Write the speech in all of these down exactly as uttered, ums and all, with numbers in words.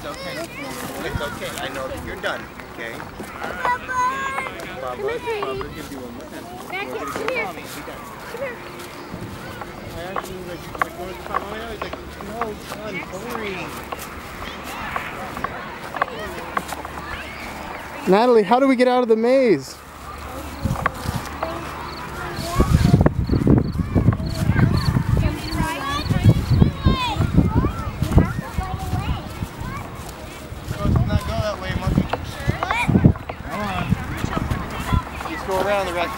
It's okay. It's okay. I know that you're done. Okay? Bubba! Bubba, Bubba, give you one more time. Back here, come here. Come here. I asked him, like, like, where's the problem? He's like, no, son, hurry. Natalie, how do we get out of the maze? Go around the rest.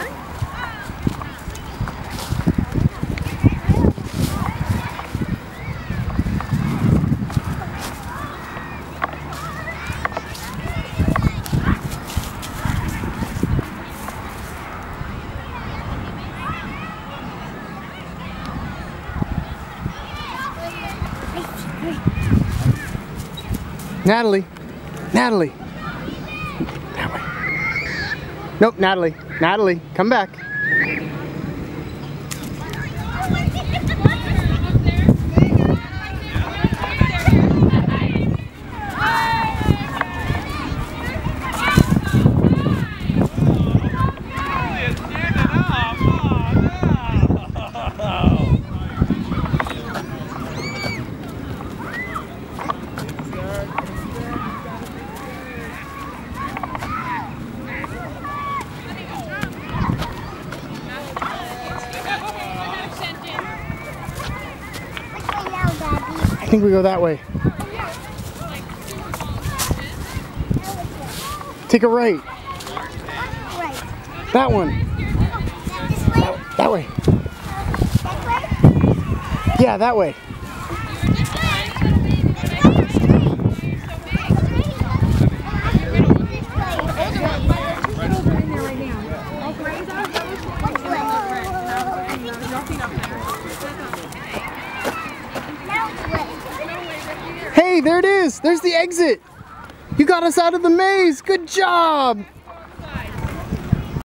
Natalie, Natalie. That way. Nope, Natalie. Natalie, come back. I think we go that way. Take a right. That one. That, that way. Yeah, that way. Hey, there it is. There's the exit. You got us out of the maze. Good job.